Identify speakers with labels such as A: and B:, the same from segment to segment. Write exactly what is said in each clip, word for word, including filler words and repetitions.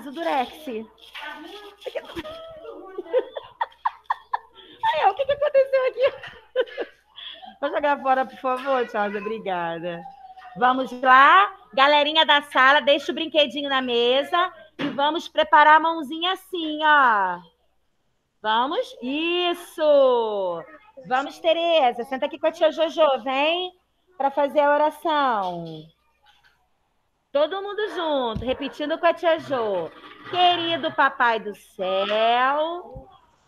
A: Charles, o Durex. Ai, o que, que aconteceu aqui? Vou jogar fora, por favor, Charles. Obrigada. Vamos lá. Galerinha da sala, deixa o brinquedinho na mesa e vamos preparar a mãozinha assim, ó. Vamos? Isso! Vamos, Tereza. Senta aqui com a tia Jojo, vem para fazer a oração. Todo mundo junto, repetindo com a tia Jo. Querido Papai do Céu,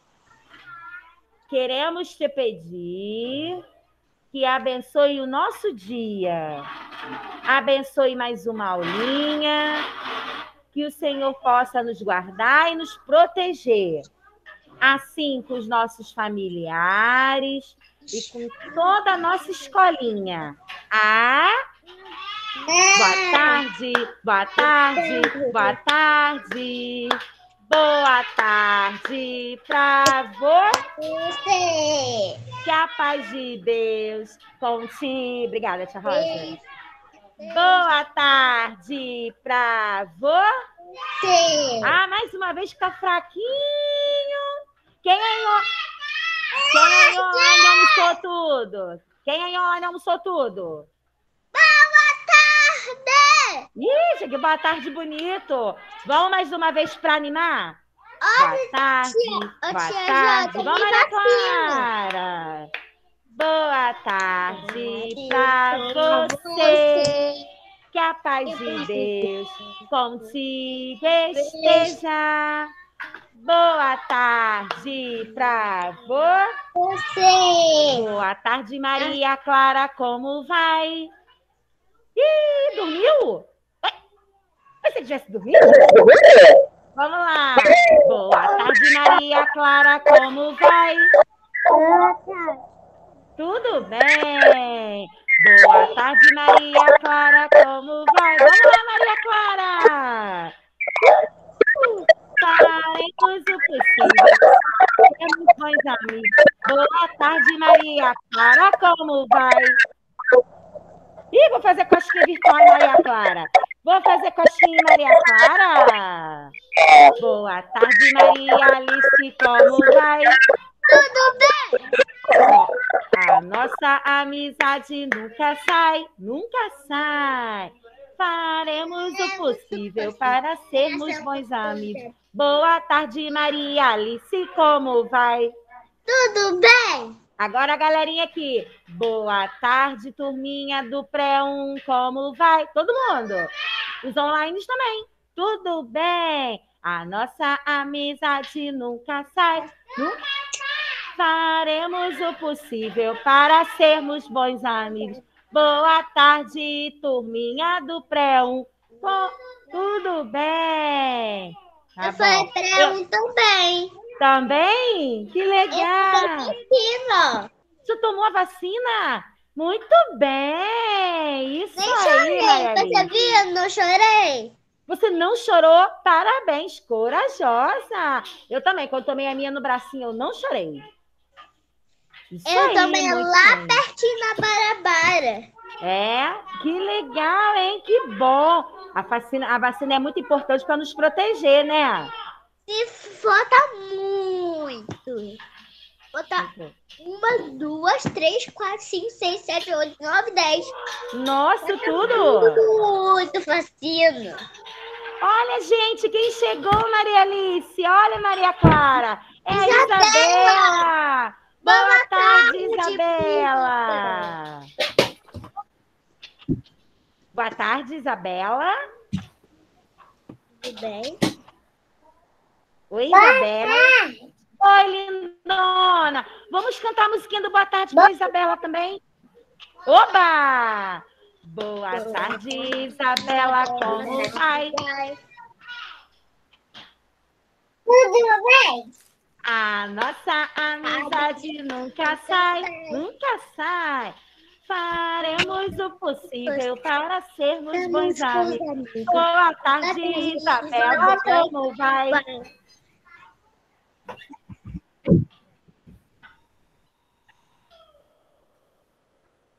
A: queremos te pedir que abençoe o nosso dia. Abençoe mais uma aulinha, que o Senhor possa nos guardar e nos proteger. Assim com os nossos familiares e com toda a nossa escolinha. Ah, boa tarde, boa tarde, boa tarde. Boa tarde para você. Que a paz de Deus contigo. Obrigada, tia Rosa. Boa tarde para você. Ah, mais uma vez fica fraquinho. Quem ganhou? Quem ganhou ainda almoçou tudo? Quem ganhou ainda almoçou tudo? Boa tarde! Ih, cheguei, boa tarde, bonito. Vamos mais uma vez para animar? Boa tarde, boa tarde. Vamos, Maria Clara. Boa tarde para você. Que a paz de Deus contigo esteja. Boa tarde para você. Boa tarde, Maria Clara, como vai? Ih, dormiu? Você tivesse dormido? Vamos lá. Boa tarde, Maria Clara, como vai? Tudo bem. Boa tarde, Maria Clara, como vai? Vamos lá, Maria Clara. Faremos o possível. Temos bons amigos. Boa tarde, Maria Clara, como vai? Ih, vou fazer cosquinha virtual, Maria Clara. Vou fazer cosquinha, Maria Clara. Boa tarde, Maria Alice, como vai? Tudo bem? Ó, a nossa amizade nunca sai, nunca sai. Faremos o possível para sermos bons amigos. Boa tarde, Maria Alice, como vai? Tudo bem? Agora a galerinha aqui. Boa tarde, turminha do pré um, como vai? Todo mundo. Os online também. Tudo bem? A nossa amizade nunca sai. Nunca faremos o possível para sermos bons amigos. Boa tarde, turminha do pré um. Tudo bem? Tá
B: eu falei pré um também.
A: Também? Que legal!
B: Vacina.
A: Você tomou a vacina? Muito bem! Isso
B: Nem
A: aí,
B: chorei,
A: Maria
B: você
A: Alice.
B: viu? Não chorei.
A: Você não chorou? Parabéns, corajosa! Eu também, quando tomei a minha no bracinho, eu não chorei. Isso
B: eu
A: aí,
B: tomei
A: muito
B: lá
A: bem.
B: pertinho na Barabara.
A: É? Que legal, hein? Que bom! A vacina, a vacina é muito importante para nos proteger, né?
B: Se falta muito. Falta uma, duas, três, quatro, cinco, seis, sete, oito, nove, dez.
A: Nossa,
B: Falta
A: tudo!
B: muito vacina.
A: Olha, gente, quem chegou, Maria Alice? Olha, Maria Clara. É a
B: Isabela!
A: Isabela! Boa,
B: Boa
A: tarde,
B: tarde,
A: Isabela! Boa tarde, Isabela.
B: Tudo bem?
A: Oi, Isabela. Oi, lindona. Vamos cantar a musiquinha do Boa Tarde para a Isabela também? Oba! Boa tarde, Isabela, como vai?
B: Tudo bem?
A: A nossa amizade nunca sai, nunca sai. Faremos o possível para sermos bons amigos. Boa tarde, Isabela, como vai?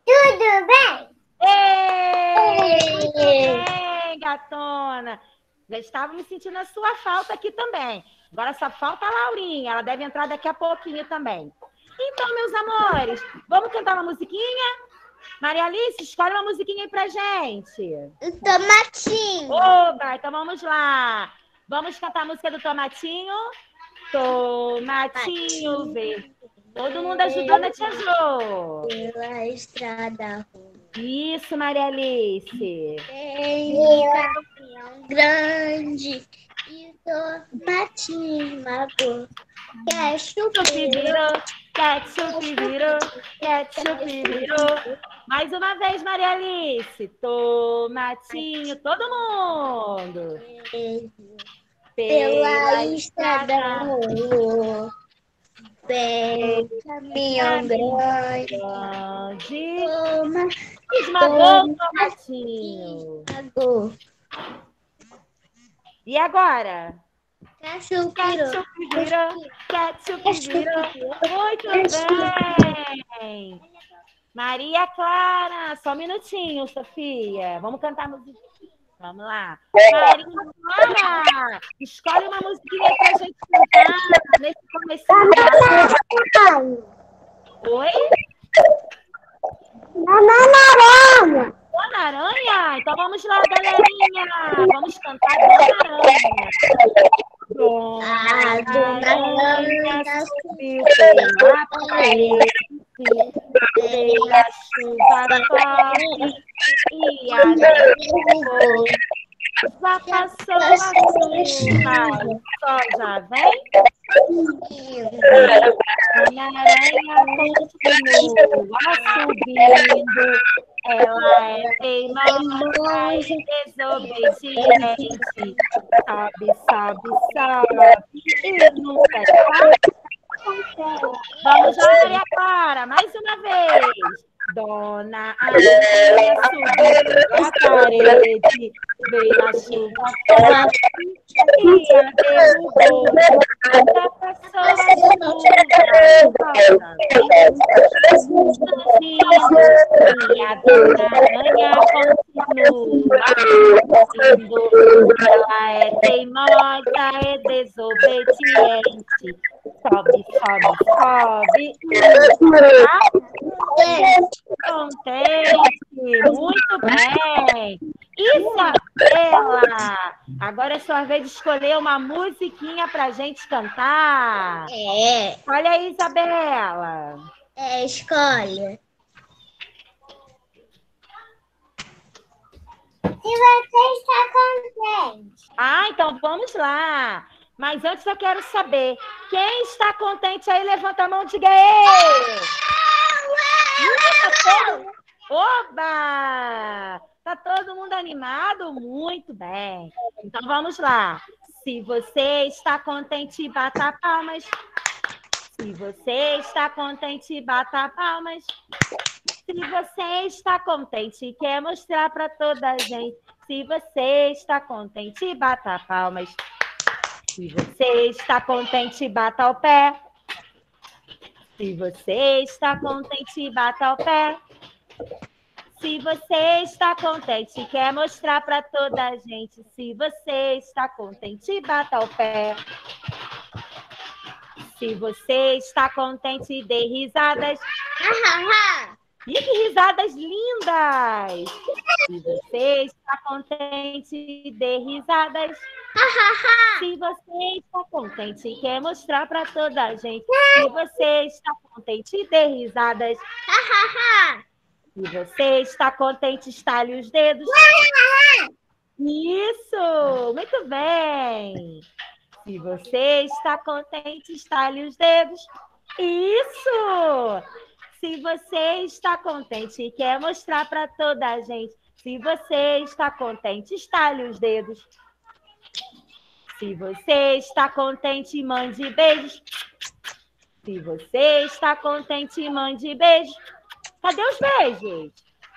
B: Tudo bem?
A: Ei, muito bem, gatona. Já estávamos sentindo a sua falta aqui também. Agora só falta a Laurinha. Ela deve entrar daqui a pouquinho também. Então, meus amores, vamos cantar uma musiquinha? Maria Alice, escolhe uma musiquinha aí pra gente.
B: O Tomatinho.
A: Oba, então vamos lá. Vamos cantar a música do Tomatinho. Tomatinho verde. Todo mundo ajudando a tia Jo.
B: Pela estrada.
A: Isso, Maria Alice.
B: Tem um caminhão grande e tomatinho mago.
A: Ketchup virou, ketchup virou, ketchup virou. Mais uma vez, Maria Alice. Tomatinho, todo mundo.
B: Pela estrada rolou. Bem, caminhão grande. Toma,
A: esmagou o tomatinho.
B: esmagou.
A: E agora?
B: Ketchup
A: Ketchup virou, ketchup virou. Muito bem. Maria Clara, só um minutinho, Sofia. Vamos cantar música. Vamos lá. Maria Clara, escolhe uma musiquinha pra gente cantar nesse comecinho. Oi?
B: Dona
A: Dona Aranha? Então vamos lá, galerinha. Vamos cantar Dona Aranha. Dona Aranha subiu pela parede, veio a chuva forte e a aranha ficou. Já passou a chuva, o sol já vem. Dona Aranha continua subindo. Ela é teimosa e desobediente. Sobe, sobe, sobe e nunca para. Vamos lá, Maria Clara, mais uma vez. Dona Aranha subiu a parede, veio a chuva forte e a derrubou. Já passou a chuva, e a Dona Aranha continua subindo. Ela é teimosa e desobediente. Sobe, sobe, sobe. Contente, muito bem. Isabela, agora é sua vez de escolher uma musiquinha pra gente cantar.
B: É.
A: Olha aí, Isabela.
B: É, escolha. Se você está contente.
A: Ah, então vamos lá. Mas antes eu quero saber, quem está contente aí, levanta a mão e diga ei! Oba! Tá todo mundo animado? Muito bem. Então vamos lá. Se você está contente, bata palmas. Se você está contente, bata palmas. Se você está contente e quer mostrar para toda a gente. Se você está contente, bata palmas. Se você está contente, bata o pé. Se você está contente, bata o pé. Se você está contente e quer mostrar para toda a gente. Se você está contente, bata o pé. Se você está contente, dê risadas. E que risadas lindas! Se você está contente, dê risadas. Se você está contente e quer mostrar para toda a gente. Se você está contente, dê risadas. Se você está contente, estale os dedos. Isso! Muito bem! Se você está contente, estale os dedos. Isso! Se você está contente e quer mostrar para toda a gente. Se você está contente, estale os dedos. Se você está contente, mande beijos. Se você está contente, mande beijos. Cadê os beijos?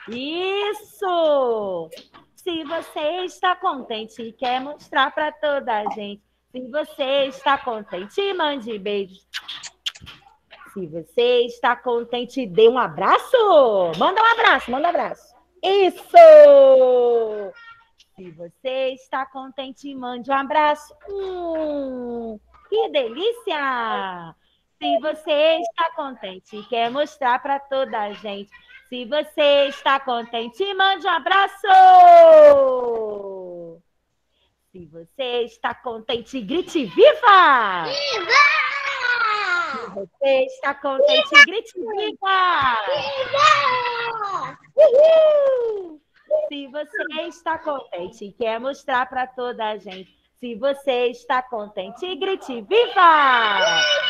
A: Isso! Se você está contente e quer mostrar para toda a gente. Se você está contente, mande beijos. Se você está contente, dê um abraço. Manda um abraço, manda um abraço. Isso! Se você está contente, mande um abraço. Hum, que delícia! Se você está contente e quer mostrar para toda a gente. Se você está contente, mande um abraço! Se você está contente, grite viva!
B: Viva!
A: Se você está contente, viva! Grite viva!
B: Viva!
A: Uhul! Se você está contente e quer mostrar para toda a gente. Se você está contente, grite viva!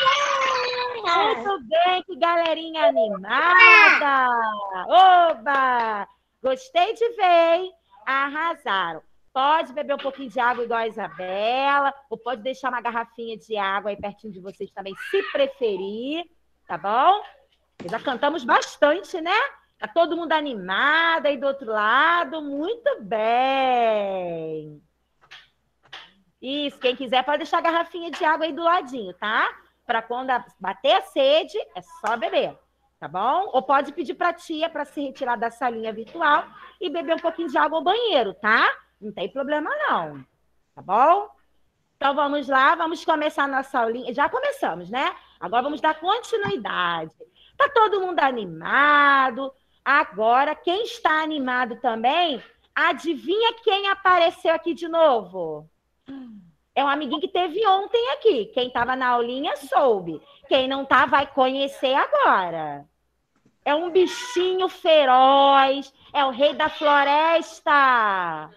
A: Muito bem, que galerinha animada! Oba! Gostei de ver, hein? Arrasaram. Pode beber um pouquinho de água igual a Isabela, ou pode deixar uma garrafinha de água aí pertinho de vocês também, se preferir, tá bom? Já cantamos bastante, né? Tá todo mundo animado aí do outro lado. Muito bem. Isso, quem quiser pode deixar a garrafinha de água aí do ladinho, tá? Para quando bater a sede, é só beber, tá bom? Ou pode pedir para a tia para se retirar da salinha virtual e beber um pouquinho de água ao banheiro, tá? Não tem problema não, tá bom? Então vamos lá, vamos começar a nossa aulinha. Já começamos, né? Agora vamos dar continuidade. Tá todo mundo animado? Agora, quem está animado também, adivinha quem apareceu aqui de novo? É um amiguinho que teve ontem aqui. Quem estava na aulinha soube. Quem não tá vai conhecer agora. É um bichinho feroz. É o rei da floresta.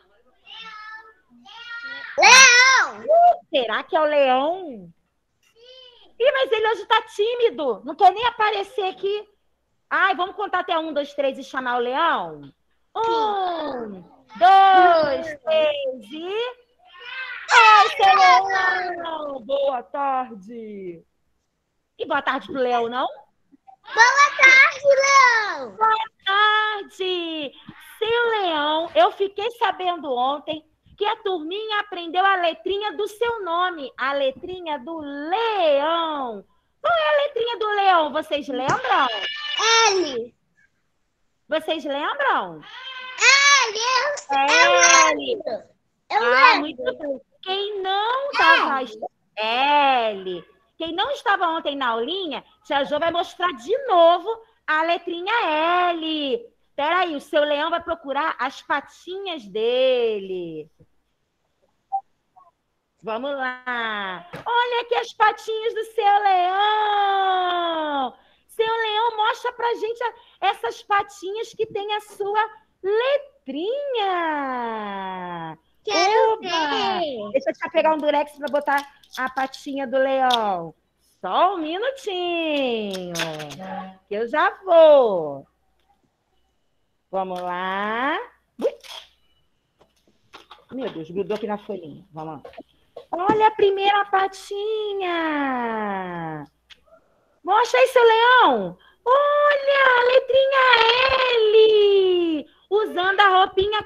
B: Leão!
A: Uh, será que é o leão? Ih, mas ele hoje tá tímido. Não quer nem aparecer aqui. Ai, vamos contar até um, dois, três e chamar o leão? Um, dois, três e... Oi, seu leão! Boa tarde! E boa tarde pro leão, não?
B: Boa tarde, Leão!
A: Boa tarde! Seu leão, eu fiquei sabendo ontem que a turminha aprendeu a letrinha do seu nome, a letrinha do leão. Qual é a letrinha do leão? Vocês lembram?
B: L!
A: Vocês lembram?
B: L! Eu lembro! Eu
A: Ah,
B: lembro!
A: muito bem. Quem não estava... L. Quem não estava ontem na aulinha, Tia Jo vai mostrar de novo a letrinha L. Espera aí, o seu leão vai procurar as patinhas dele. Vamos lá. Olha aqui as patinhas do seu leão. Seu leão, mostra pra gente essas patinhas que tem a sua letrinha.
B: Quero
A: Oba!
B: ver!
A: Deixa eu te pegar um durex para botar a patinha do leão. Só um minutinho, que eu já vou. Vamos lá. Ui. Meu Deus, grudou aqui na folhinha. Vamos lá. Olha a primeira patinha. Mostra aí, seu leão. Olha a letrinha L. Usando a roupinha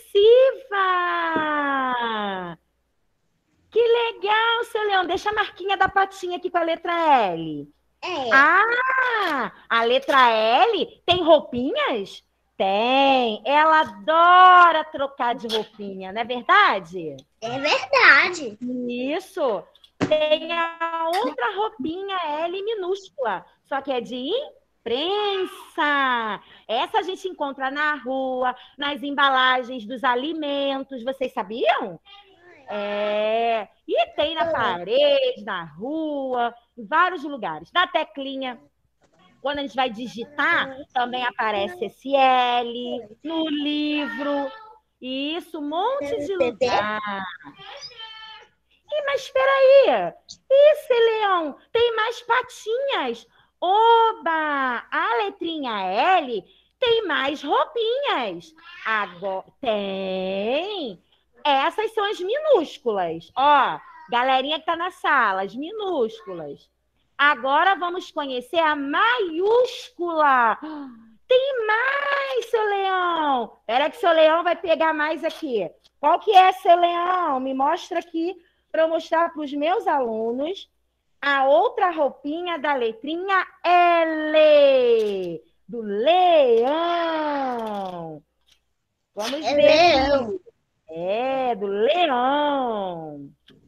A: cursiva. Que legal, seu leão. Deixa a marquinha da patinha aqui com a letra L.
B: É.
A: Ah, a letra L tem roupinhas? Tem. Ela adora trocar de roupinha, não é verdade?
B: É verdade.
A: Isso. Tem a outra roupinha L minúscula, só que é de imprensa. Essa a gente encontra na rua, nas embalagens dos alimentos. Vocês sabiam? É. E tem na parede, na rua, em vários lugares. Na teclinha, quando a gente vai digitar, também aparece esse L, no livro. Isso, um monte de lugar. Ih, mas espera aí. Esse leão tem mais patinhas. Oba! A letrinha L tem mais roupinhas. Agora tem. Essas são as minúsculas. Ó, galerinha que tá na sala, as minúsculas. Agora vamos conhecer a maiúscula. Tem mais, seu leão. Espera que seu leão vai pegar mais aqui. Qual que é, seu leão? Me mostra aqui para eu mostrar para os meus alunos a outra roupinha da letrinha L. Do leão. Vamos
B: É
A: ver.
B: leão.
A: É, do leão.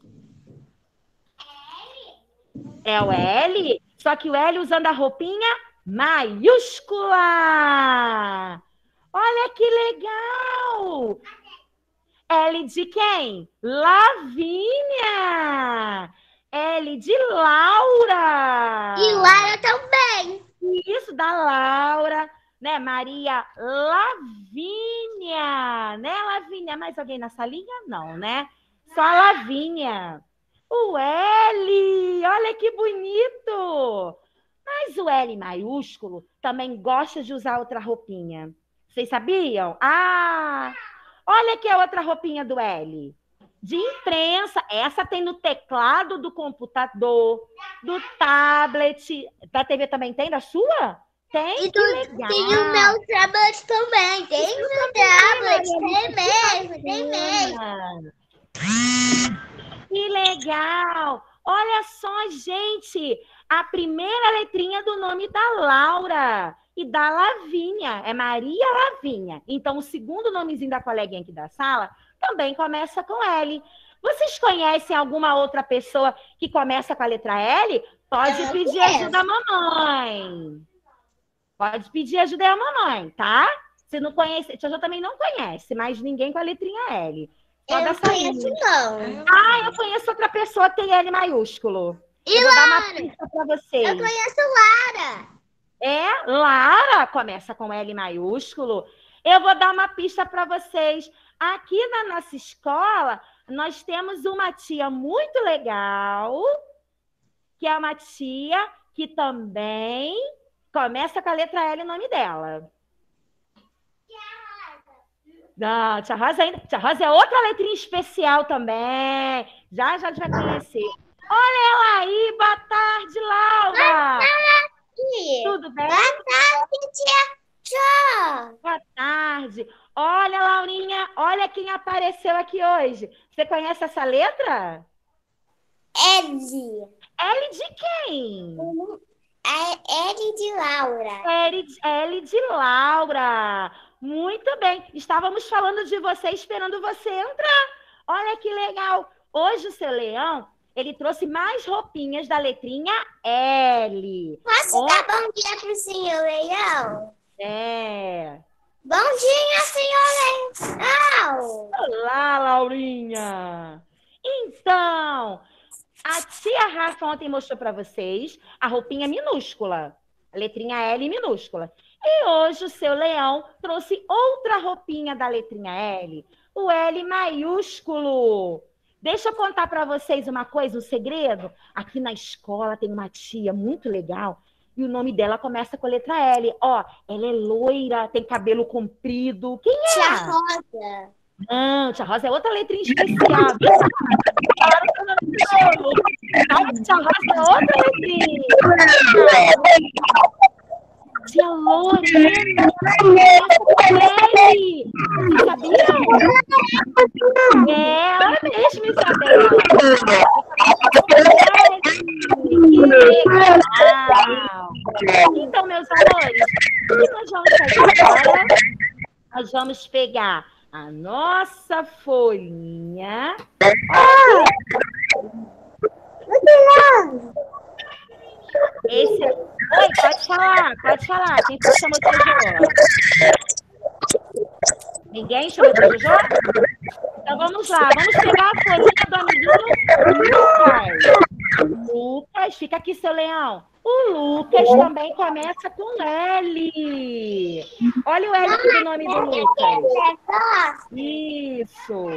A: É o L, só que o L usando a roupinha maiúscula. Olha que legal! L de quem? Lavínia. L de Laura.
B: E Lara também.
A: Isso, da Laura, né? Maria Lavínia, né, Lavínia? Mais alguém na salinha? Não, né? Só a Lavínia. O L, olha que bonito! Mas o L maiúsculo também gosta de usar outra roupinha. Vocês sabiam? Ah, olha aqui a outra roupinha do L. De imprensa. Essa tem no teclado do computador, do tablet. Da T V também tem? Da sua? Tem?
B: E
A: Que
B: tu,
A: legal.
B: tem o meu tablet também. Tem o meu tablet. Tem mesmo, tem mesmo.
A: Que legal! Olha só, gente, a primeira letrinha do nome da Laura e da Lavínia é Maria Lavínia. Então, o segundo nomezinho da coleguinha aqui da sala também começa com L. Vocês conhecem alguma outra pessoa que começa com a letra L? Pode
B: Eu
A: pedir
B: conheço.
A: ajuda à mamãe. Pode pedir ajuda à mamãe, tá? Se não conhece, Tia Jo também não conhece, mas ninguém com a letrinha L. Só
B: Eu
A: da
B: não conheço,
A: salinha.
B: não.
A: Ah, eu conheço outra pessoa que tem L maiúsculo.
B: E
A: eu vou dar uma
B: Lara?
A: pista para vocês.
B: Eu conheço Lara.
A: É, Lara começa com L maiúsculo. Eu vou dar uma pista para vocês. Aqui na nossa escola, nós temos uma tia muito legal, que é uma tia que também começa com a letra L o nome dela. Não, tia Rosa ainda. Tia Rosa é outra letrinha especial também. Já, já a gente vai conhecer. Olha ela aí, boa tarde, Laura.
B: E...
A: Tudo bem?
B: Boa tarde, tia Jo.
A: Boa tarde. Olha, Laurinha, olha quem apareceu aqui hoje. Você conhece essa letra?
B: L.
A: L de quem?
B: É L de Laura.
A: L de, L de Laura. Muito bem. Estávamos falando de você, esperando você entrar. Olha que legal. Hoje o seu leão, ele trouxe mais roupinhas da letrinha L.
B: Posso
A: Ó,
B: dar bom dia pro senhor Leão?
A: é.
B: Bom dia, senhor Leão.
A: Olá, Laurinha. Então, a tia Rafa ontem mostrou para vocês a roupinha minúscula, a letrinha L minúscula. E hoje o seu leão trouxe outra roupinha da letrinha L, o L maiúsculo. Deixa eu contar para vocês uma coisa, um segredo. Aqui na escola tem uma tia muito legal e o nome dela começa com a letra L. Ó, ela é loira, tem cabelo comprido. Quem é?
B: Tia Rosa.
A: Não, tia Rosa é outra letrinha especial. Claro que eu não sei. Sabe, tia Rosa é outra letrinha. Tia Lorena. Vocês sabiam? É, ela mesma, Isabela. Que legal. Então, meus amores, o que nós vamos fazer agora? Nós vamos pegar a nossa folhinha. Esse... Oi, pode falar, pode falar. Quem foi que chamou de Jojo? Ninguém chamou de Jojo? Então vamos lá, vamos pegar a folhinha do amiguinho Lucas. Lucas, fica aqui, seu leão. O Lucas também começa com L. Olha o L aqui do nome do Lucas. Isso.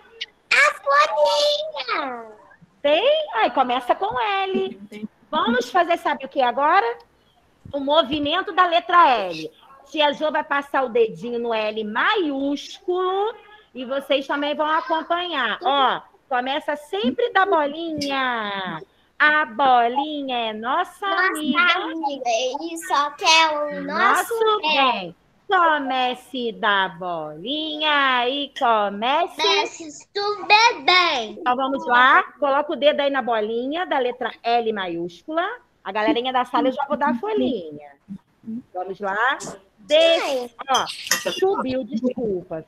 B: A folhinha.
A: Tem? Aí começa com L. Vamos fazer, sabe o que agora? O movimento da letra L. Tia Jo vai passar o dedinho no L maiúsculo e vocês também vão acompanhar. Ó, começa sempre da bolinha. A bolinha é nossa,
B: Nossa
A: amiga.
B: amiga. Ele só quer o nosso,
A: Nosso
B: bem.
A: bem. Comece da bolinha e comece...
B: Comece tudo bem.
A: Então vamos lá. Coloca o dedo aí na bolinha da letra L maiúscula. A galerinha da sala eu já vou dar a folhinha. Vamos lá. Des... Ó, subiu, desculpa.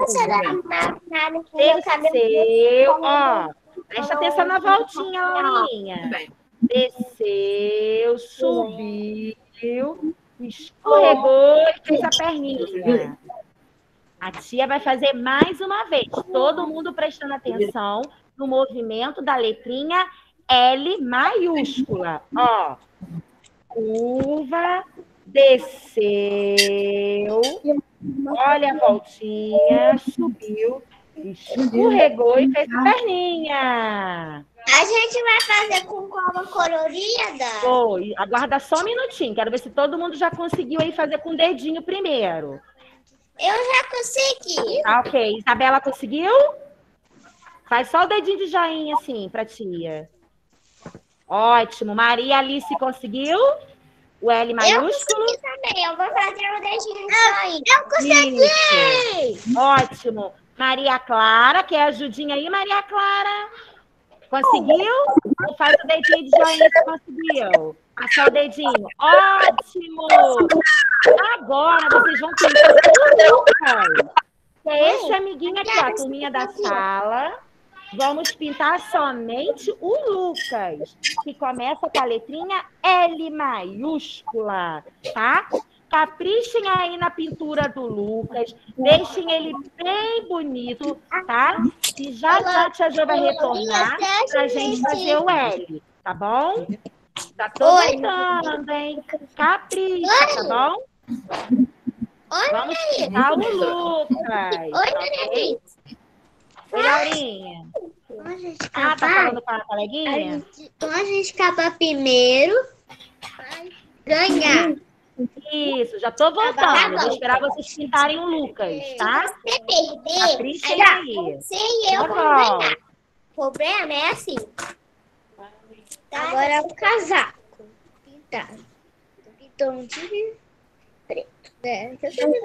A: Desceu, ó. Presta atenção na voltinha, Laurinha. Desceu, subiu, escorregou e fez a perninha. A tia vai fazer mais uma vez. Todo mundo prestando atenção no movimento da letrinha L maiúscula. Ó, curva, desceu, olha a voltinha, subiu, escorregou e fez a perninha.
B: A gente vai fazer com cola colorida?
A: Foi. Aguarda só um minutinho. Quero ver se todo mundo já conseguiu aí fazer com o dedinho primeiro.
B: Eu já consegui.
A: Tá, ok. Isabela conseguiu? Faz só o dedinho de joinha assim pra tia. Ótimo. Maria Alice conseguiu? O L maiúsculo?
B: Eu consegui também. Eu vou fazer o dedinho de joinha. Eu consegui!
A: Isso. Ótimo. Maria Clara, quer ajudinha aí, Maria Clara? Conseguiu? Ou faz o dedinho de joinha se conseguiu? Passou o dedinho. Ótimo! Agora vocês vão pintar o Lucas. É esse amiguinho aqui, ó, a turminha da sala. Vamos pintar somente o Lucas, que começa com a letrinha L maiúscula, tá? Caprichem aí na pintura do Lucas, deixem ele bem bonito, tá? E já já a tia Jo vai retornar pra gente fazer o L, tá bom? Tá todo mundo, hein? Capricha, tá bom? Vamos pintar o Lucas.
B: Oi, Maria.
A: Oi, Laurinha. Ah, tá falando com a coleguinha?
B: Então a gente acaba primeiro. Ganhar.
A: Isso, já tô voltando. Vou esperar vocês pintarem o Lucas, tá?
B: Se perder,
A: Caprichem aí.
B: sei eu
A: Tá
B: vou
A: bom.
B: ganhar. O problema é assim. Agora é o casaco. Pintado. Então, de preto. É,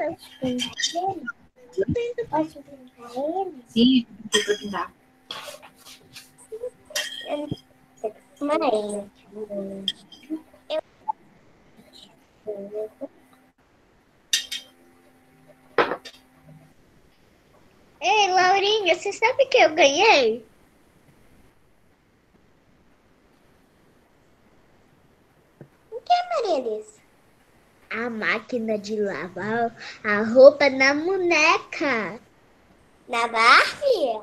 C: Sim, precisa pintar.
B: Marinho. Ei, Laurinha, você sabe que eu ganhei? O que é, Maria Alice? A máquina de lavar a roupa na boneca. Na Barbie?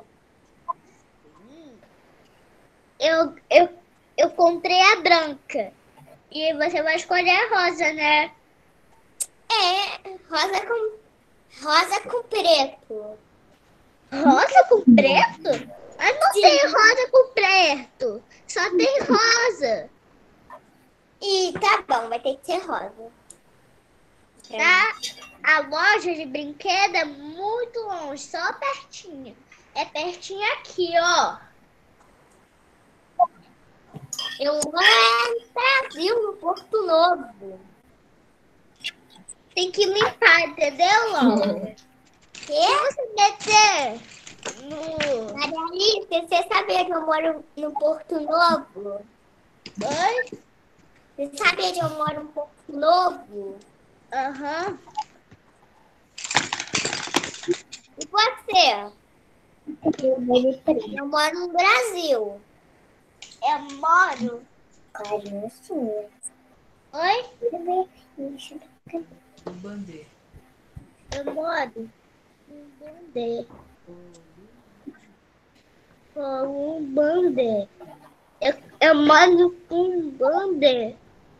B: Eu, eu, eu comprei a branca. E você vai escolher a rosa, né? É, rosa com, rosa com preto. Rosa com preto? Mas não tem rosa com preto. Só tem rosa. E tá bom, vai ter que ser rosa. Tá? A loja de brinquedo é muito longe, só pertinho. É pertinho aqui, ó. Eu vou no Brasil, no Porto Novo. Tem que limpar, entendeu, Laura? Que? Você descer no... Maria Alice, você sabia que eu moro no Porto Novo? Oi? Você sabia que eu moro no Porto Novo? Aham. E você? Eu moro no Brasil. Eu moro. Oi?
C: Bandê.
B: Eu moro em Bandê. Um Bandê. Eu, eu moro em Bandê.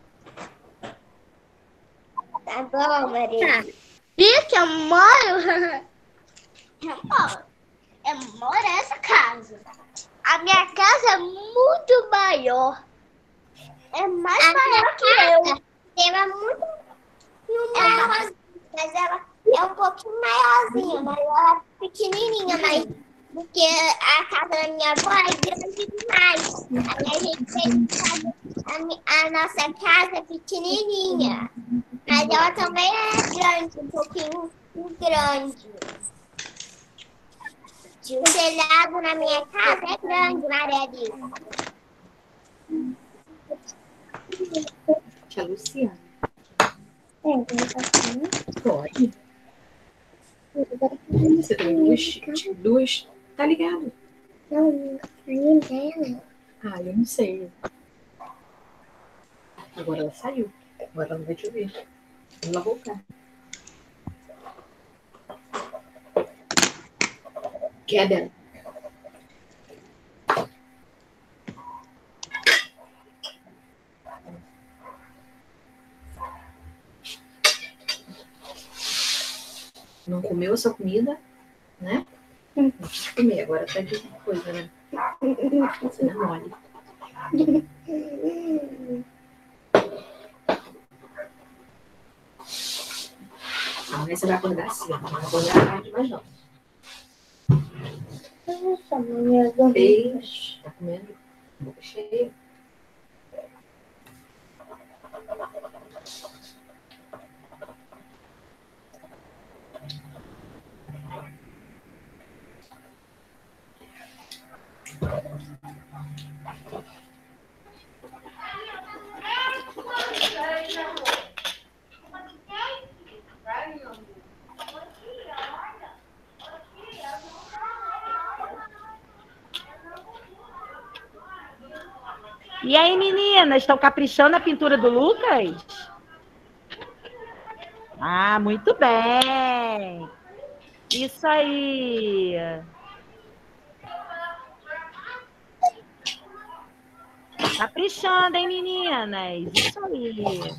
B: Tá bom, Maria. Tá. E que eu moro? Eu moro. Eu moro nessa casa. A minha casa é muito maior. É mais a maior que eu. Ela é muito maior, mas ela é um pouquinho maiorzinha, mas ela é pequenininha, mas porque a casa da minha avó é grande demais. Aí a gente fez a, mi- a nossa casa é pequenininha, mas ela também é grande, um pouquinho grande. O telhado na minha casa é grande, Maria Alice.
C: Tia Luciana. Pode. Você tem duas, duas. Tá ligado?
B: Não, nem dela.
C: Ah, eu não sei. Agora ela saiu. Agora ela não vai te ouvir. Vamos lá voltar. Queda. Não comeu a sua comida, né? Não quis comer, agora tá de coisa, né? Você não é mole. Amanhã você vai acordar cedo, não vai acordar tarde mais não.
B: Nossa, amanhã eu
C: Fez, tá comendo boca cheia.
A: E aí, meninas, estão caprichando a pintura do Lucas? Ah, muito bem. Isso aí. Caprichando, hein, meninas? Isso aí.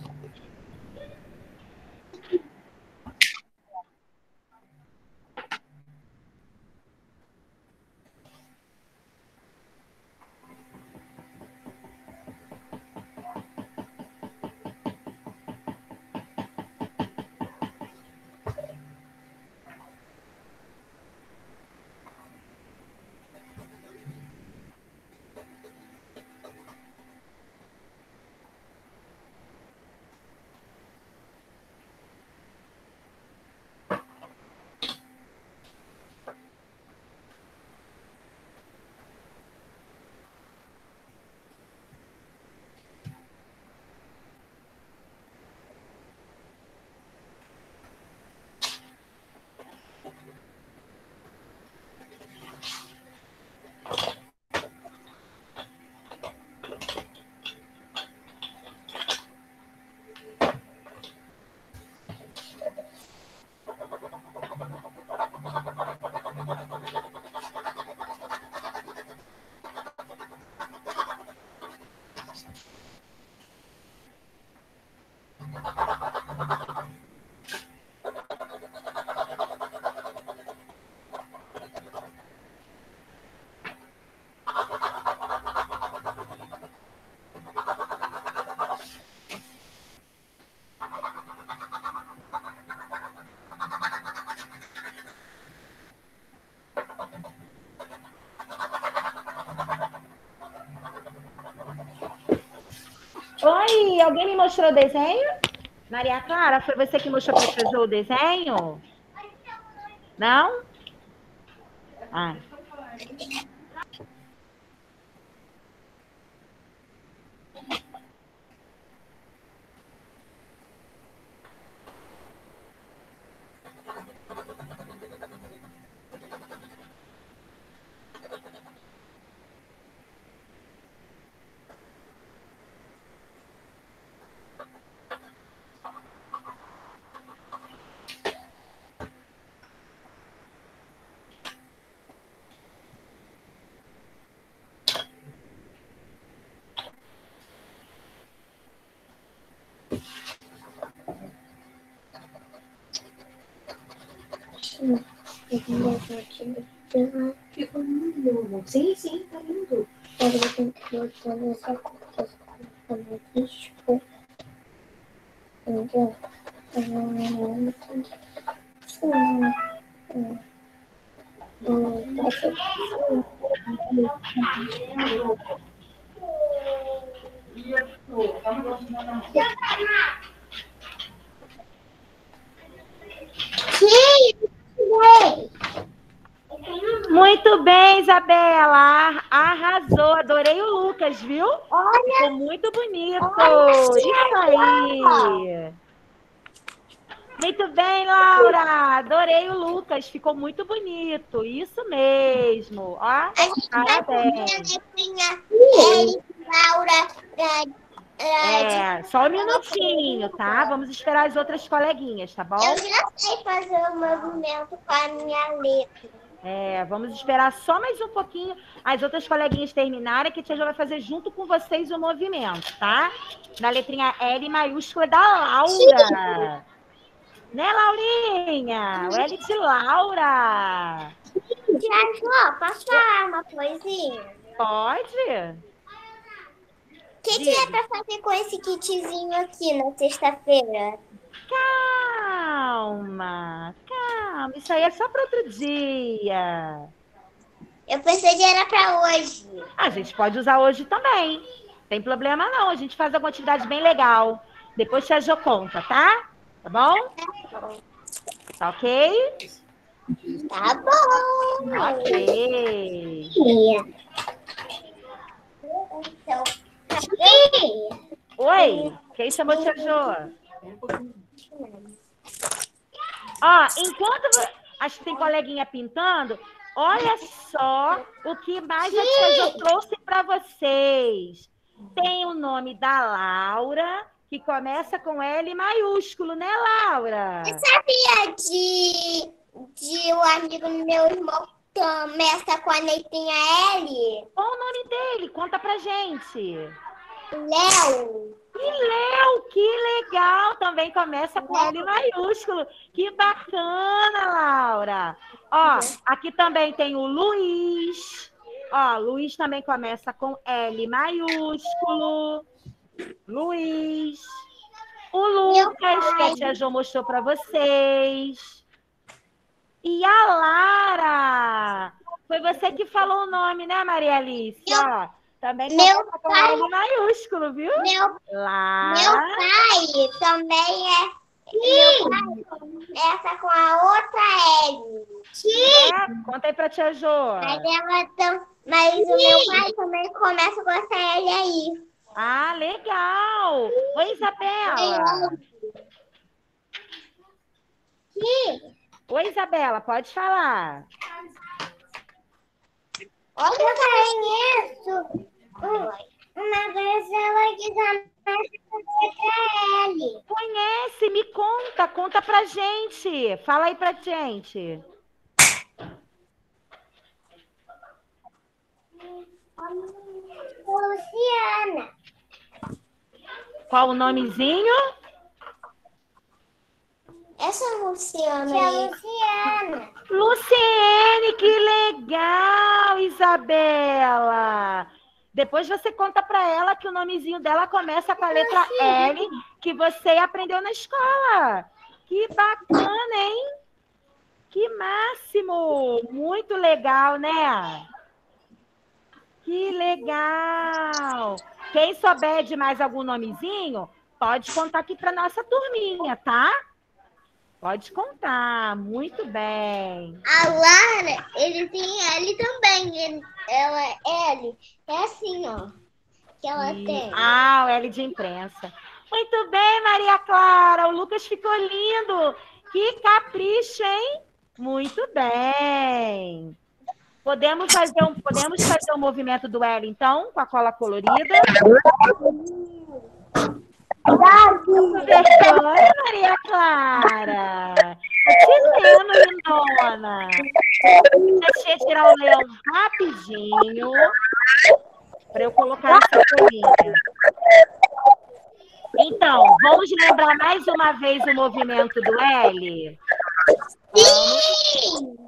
A: Oi, alguém me mostrou o desenho? Maria Clara, foi você que mostrou para o o desenho? Não? Ah.
C: Ficou lindo. Sim, sim, tá lindo.
B: Eu tenho que botar nessa coisa como disco. Entendeu?
A: Muito bem, Isabela. Arrasou. Adorei o Lucas, viu?
B: Olha,
A: ficou muito bonito.
B: Olha,
A: Isso aí. Muito bem, Laura. Adorei o Lucas. Ficou muito bonito. Isso mesmo. Ó,
B: A gente vai
A: parabéns.
B: fazer a letrinha L, Laura, pra,
A: É, só um minutinho, tá? Vamos esperar as outras coleguinhas, tá bom?
B: Eu já sei fazer o movimento com a minha letra.
A: É, vamos esperar só mais um pouquinho as outras coleguinhas terminarem, que a tia já vai fazer junto com vocês o movimento, tá? Na letrinha L maiúscula da Laura. Né, Laurinha? O L de Laura.
B: Tia, posso falar uma coisinha?
A: Pode?
B: O que, que é pra fazer com esse kitzinho aqui na sexta-feira?
A: Calma, calma. Isso aí é só para outro dia.
B: Eu pensei que era pra hoje.
A: A gente pode usar hoje também. Tem problema não. A gente faz alguma atividade bem legal. Depois te Jo conta, tá? Tá bom? Tá ok?
B: Tá bom.
A: Ok.
B: Então, aqui.
A: Oi, quem chamou tia Jo? Ó, enquanto acho que tem coleguinha pintando, olha só o que mais a tia Jo trouxe para vocês. Tem o nome da Laura, que começa com L maiúsculo, né, Laura?
B: Você sabia de, de um amigo meu irmão que começa com a letrinha L?
A: Qual o nome dele? Conta pra gente.
B: Léo.
A: E Léo, que legal! Também começa com L maiúsculo. Que bacana, Laura. Ó, aqui também tem o Luiz. Ó, Luiz também começa com L maiúsculo. Luiz. O Lucas, que a tia Jo mostrou para vocês. E a Lara. Foi você que falou o nome, né, Maria Alice? Ó, também
B: Meu
A: começa com
B: pai-
A: L maiúsculo, viu?
B: Meu,
A: Lá.
B: meu pai também é. Meu pai começa com a outra L.
A: É, conta aí pra tia Jo.
B: Mas, ela tam, mas o meu pai também começa com essa L aí.
A: Ah, legal. Oi, Isabela. Oi, Isabela, pode falar.
B: Olha que isso. Uma vez ela que começa com a L.
A: Conhece, me conta, conta pra gente. Fala aí pra gente.
B: Luciana.
A: Qual o nomezinho?
B: Essa Luciana aí. Luciana.
A: Luciene, que legal, Isabela. Depois você conta para ela que o nomezinho dela começa com a letra L, que você aprendeu na escola. Que bacana, hein? Que máximo! Muito legal, né? Que legal! Quem souber de mais algum nomezinho, pode contar aqui para nossa turminha, tá? Pode contar, muito bem.
B: A Lara, ele tem L também. Ele, ela é L. É assim, ó. Que ela
A: E-
B: tem.
A: Ah, o L de imprensa. Muito bem, Maria Clara. O Lucas ficou lindo. Que capricho, hein? Muito bem. Podemos fazer um, podemos fazer o movimento do L, então, com a cola colorida? Vergonha, Maria Clara. Tô te vendo, lindona. Deixa eu tirar o leão rapidinho para eu colocar na sacolinha. Então, vamos lembrar mais uma vez o movimento do L?
B: Sim!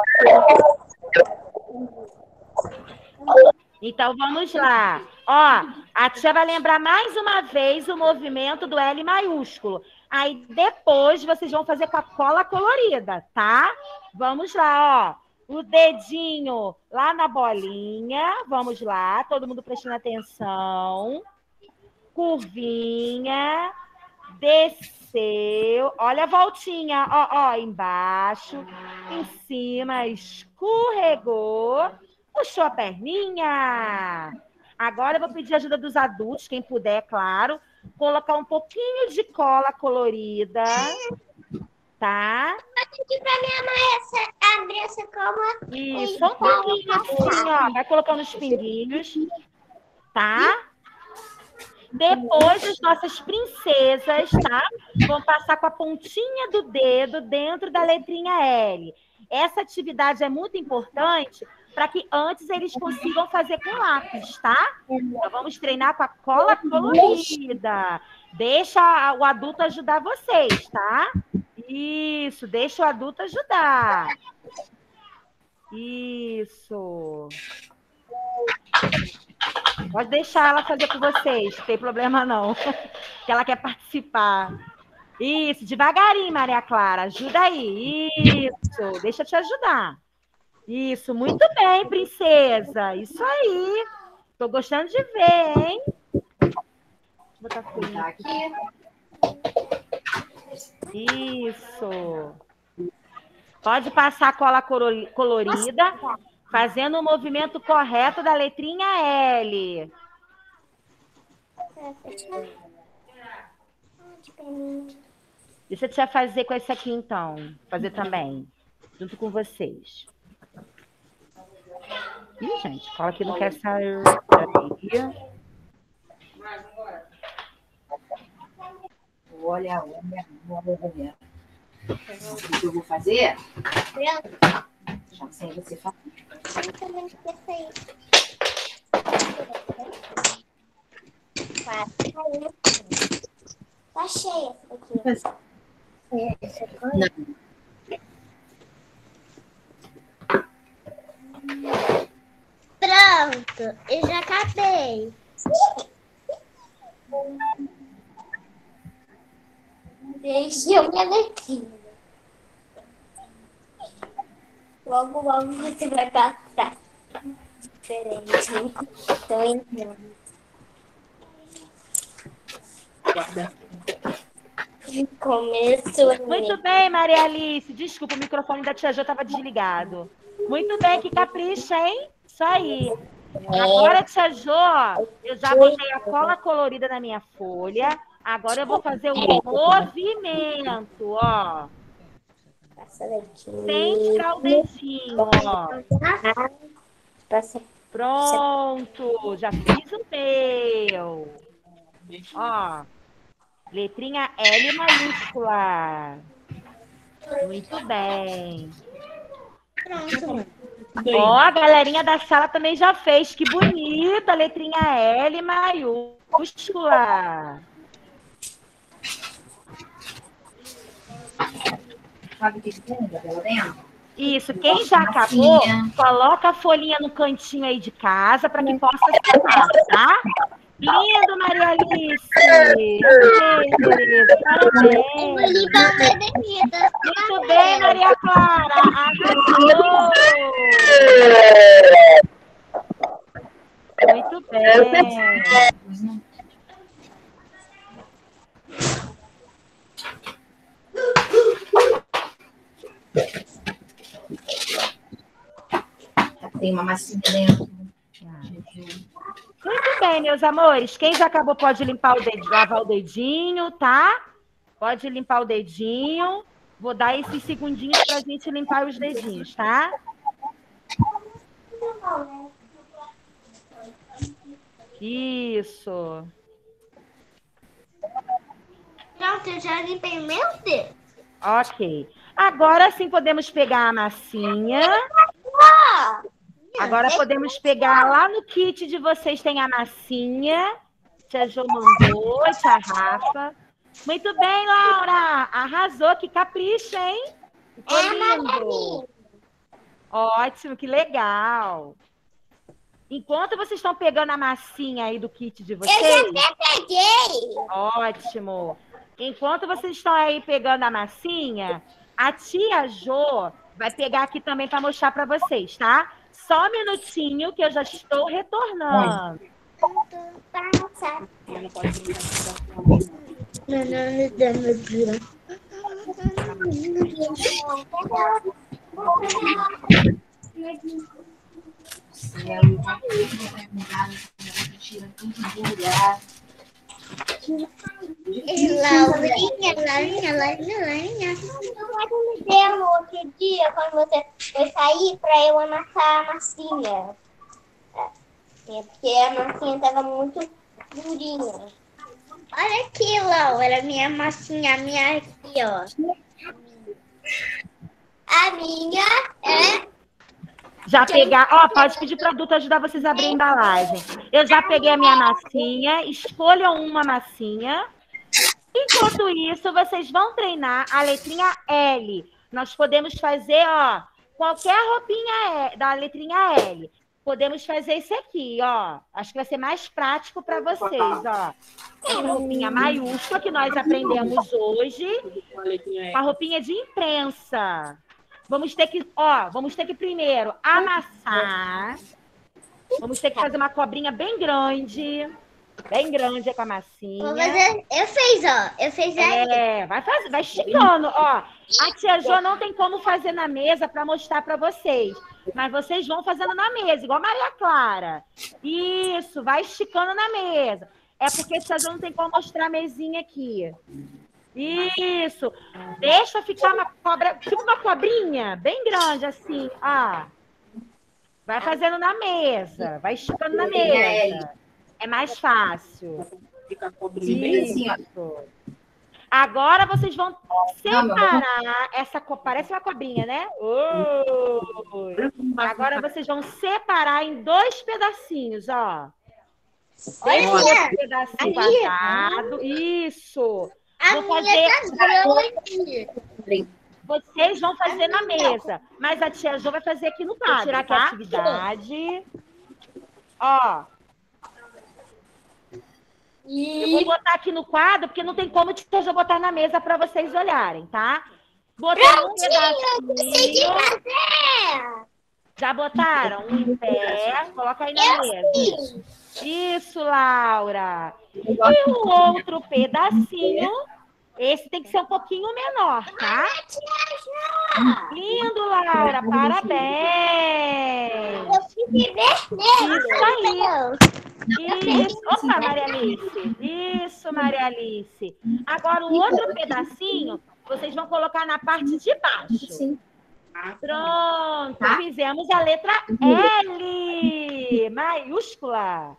A: Então, vamos lá. Ó, a tia vai lembrar mais uma vez o movimento do L maiúsculo. Aí, depois, vocês vão fazer com a cola colorida, tá? Vamos lá, ó. O dedinho lá na bolinha. Vamos lá, todo mundo prestando atenção. Curvinha. Desceu. Olha a voltinha. Ó, ó, embaixo. Em cima, escorregou. Puxou a perninha. Agora eu vou pedir ajuda dos adultos, quem puder, claro. Colocar um pouquinho de cola colorida tá?
B: Pode pedir pra minha mãe essa, abrir essa cama.
A: Isso, um pouquinho assim, ó. Vai colocando os pinguinhos, tá? Depois, as nossas princesas, tá? Vão passar com a pontinha do dedo dentro da letrinha L. Essa atividade é muito importante para que antes eles consigam fazer com lápis, tá? Então, vamos treinar com a cola colorida. Deixa o adulto ajudar vocês, tá? Isso, deixa o adulto ajudar. Isso. Pode deixar ela fazer com vocês, não tem problema não. Que ela quer participar. Isso, devagarinho, Maria Clara. Ajuda aí. Isso, deixa eu te ajudar. Isso, muito bem, princesa. Isso aí. Tô gostando de ver, hein? Deixa eu botar folhinha aqui. Isso. Pode passar a cola colorida, fazendo o movimento correto da letrinha L. Deixa eu te fazer com esse aqui, então. Fazer também. Junto com vocês. Ih, gente, cola que não quer sair.
C: Olha, olha, olha, olha. O que eu vou fazer? Já sei você fazer.
B: Eu também esqueci isso. Tá cheia essa aqui.
C: Não.
B: Pronto, eu já acabei. Deixa minha letrinha. Logo, logo você vai passar. Diferente. Tô entrando.
C: Guarda.
B: Começo.
A: Muito bem, Maria Alice. Desculpa, o microfone da tia Jo estava desligado. Muito bem, que capricha, hein? Isso aí. Agora, tia Jo, eu já botei a cola colorida na minha folha. Agora eu vou fazer um movimento, ó. Sem tirar o dedinho, ó. Pronto, já fiz o meu. Ó, letrinha L maiúscula. Muito bem.
B: Pronto.
A: Ó, a galerinha da sala também já fez. Que bonita, letrinha L maiúscula.
C: Sabe o que tem dela dentro?
A: Isso, quem já acabou, coloca a folhinha no cantinho aí de casa para que possa secar, tá? Lindo, Maria Alice! Beleza, parabéns!
B: Eu vou limpar uma bebida.
A: Muito bem, Maria Clara! Arrasou! Muito bem!
C: Tem uma massinha dentro.
A: Muito bem, meus amores. Quem já acabou pode limpar o dedinho, lavar o dedinho, tá? Pode limpar o dedinho. Vou dar esses segundinhos pra gente limpar os dedinhos, tá? Isso.
B: Pronto, eu já limpei meu dedo.
A: Ok. Agora sim podemos pegar a massinha. Agora podemos pegar lá no kit de vocês, tem a massinha. Tia Jo mandou, tia Rafa. Muito bem, Laura. Arrasou, que capricha, hein? Ficou lindo. Ótimo, que legal. Enquanto vocês estão pegando a massinha aí do kit de vocês...
B: Eu já peguei.
A: Ótimo. Enquanto vocês estão aí pegando a massinha, a tia Jo vai pegar aqui também para mostrar para vocês, tá? Só um minutinho que eu já estou retornando.
C: Tira tudo do lugar.
B: Laurinha, Laurinha, Laurinha, Laurinha. Você me deu outro dia, quando você foi sair, para eu amassar a massinha. É, porque a massinha estava muito durinha. Olha aqui, Laura, minha massinha, a minha aqui, ó. A minha é...
A: Já pegar... Ó, pode pedir para o adulto ajudar vocês a abrir a embalagem. Eu já peguei a minha massinha. Escolham uma massinha. Enquanto isso, vocês vão treinar a letrinha L. Nós podemos fazer, ó, qualquer roupinha da letrinha L. Podemos fazer esse aqui, ó. Acho que vai ser mais prático para vocês, ó. Essa roupinha maiúscula que nós aprendemos hoje. A roupinha de imprensa. Vamos ter que, ó, vamos ter que primeiro amassar. Vamos ter que fazer uma cobrinha bem grande. Bem grande com a massinha.
B: Vou fazer... Eu fiz, ó. Eu fiz aí.
A: É, vai, fazer, vai esticando, ó. A tia Jo não tem como fazer na mesa para mostrar para vocês. Mas vocês vão fazendo na mesa, igual a Maria Clara. Isso, vai esticando na mesa. É porque a tia Jo não tem como mostrar a mesinha aqui. Isso. Deixa ficar uma cobra, tipo uma cobrinha, bem grande assim, ó. Vai fazendo na mesa, vai esticando na mesa. É mais fácil. Isso. Agora vocês vão separar essa... Parece uma cobrinha, né? Oh. Agora vocês vão separar em dois pedacinhos, ó. Olha esse pedacinho quadrado. Isso.
B: A
A: Vou
B: minha
A: fazer...
B: tá grande.
A: Vocês vão fazer na mesa. Mas a tia Jo vai fazer aqui no quadro. Vou tirar aqui a atividade. Ó. Eu vou botar aqui no quadro, porque não tem como eu já botar na mesa para vocês olharem, tá? Botei um pedacinho. Já botaram? Um em pé. Coloca aí na mesa. Isso, Laura. E o outro pedacinho, esse tem que ser um pouquinho menor, tá? Lindo, Laura. Parabéns. Isso aí. Isso. Opa, Maria Alice. Isso, Maria Alice. Agora, o outro pedacinho, vocês vão colocar na parte de baixo. Sim. Pronto. Fizemos a letra L, maiúscula.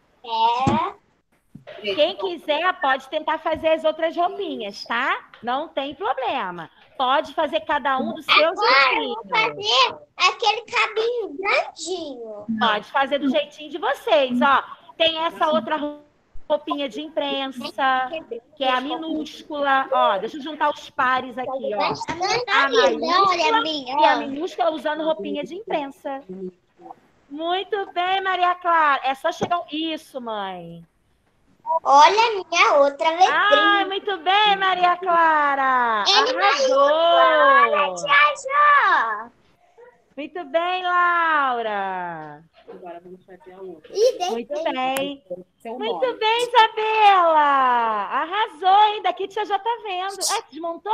B: É.
A: Quem quiser, pode tentar fazer as outras roupinhas, tá? Não tem problema. Pode fazer cada um do seu jeitinho.
B: Vou fazer aquele cabinho grandinho.
A: Pode fazer do jeitinho de vocês, ó. Tem essa outra roupinha de imprensa, que é a minúscula. Ó, deixa eu juntar os pares aqui, ó. A maiúscula e a minúscula usando roupinha de imprensa. Muito bem, Maria Clara. É só chegar... Isso, mãe.
B: Olha a minha outra letrinha.
A: Ai, muito bem, Maria Clara. Arrasou. Muito bem, Laura.
C: Agora vamos fazer a outra.
A: Muito bem. Muito bem, Isabela. Arrasou, hein? Daqui tia já tá vendo. É, desmontou?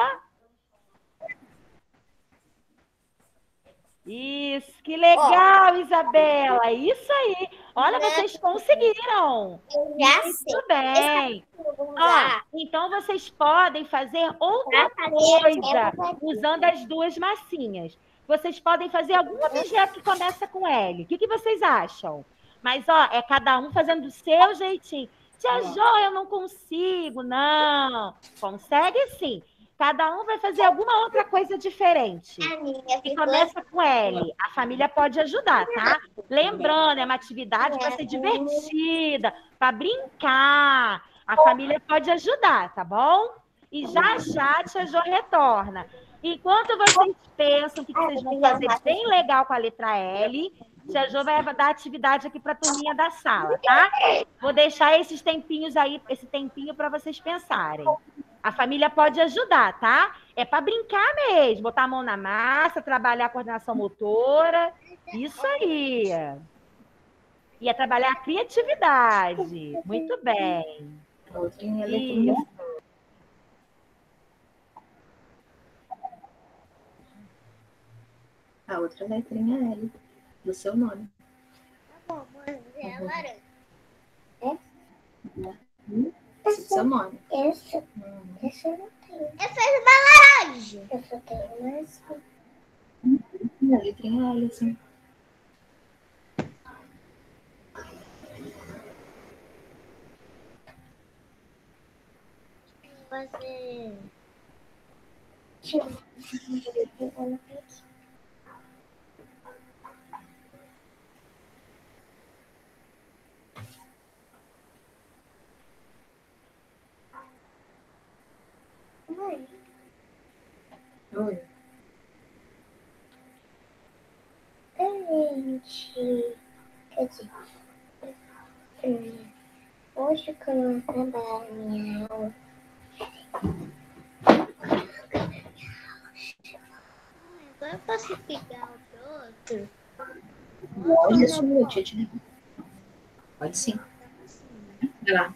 A: Isso, que legal, oh. Isabela. Isso aí. Olha, vocês conseguiram.
B: Eu já
A: Muito
B: sei.
A: bem. Ó, então, vocês podem fazer outra coisa usando as duas massinhas. Vocês podem fazer algum objeto que começa com L. O que, que vocês acham? Mas, ó, é cada um fazendo do seu jeitinho. Tia Jo, eu não consigo. Não. Consegue sim. Cada um vai fazer alguma outra coisa diferente. Que começa com L. A família pode ajudar, tá? Lembrando, é uma atividade para ser divertida, para brincar. A família pode ajudar, tá bom? E já já a tia Jo retorna. Enquanto vocês pensam o que vocês vão fazer bem legal com a letra L, tia Jo vai dar atividade aqui para a turminha da sala, tá? Vou deixar esses tempinhos aí, esse tempinho para vocês pensarem. A família pode ajudar, tá? É para brincar mesmo, botar a mão na massa, trabalhar a coordenação motora, isso aí. E é trabalhar a criatividade. Muito bem. Isso.
C: A outra letrinha L, do seu nome.
B: Tá bom, mãe, é laranja.
C: É? seu nome.
B: Essa,
C: Hum.
B: essa eu não tenho. Eu fiz uma laranja. Eu só tenho uma assim.
C: A letrinha L, assim.
B: Fazer... Deixa eu ver. Mãe.
C: Oi.
B: A gente... Quer dizer... Hum, hoje que eu não trabalho minha aula... Agora eu posso pegar o pro outro?
C: Pode, isso, meu tio te leva. Pode sim. Vai lá.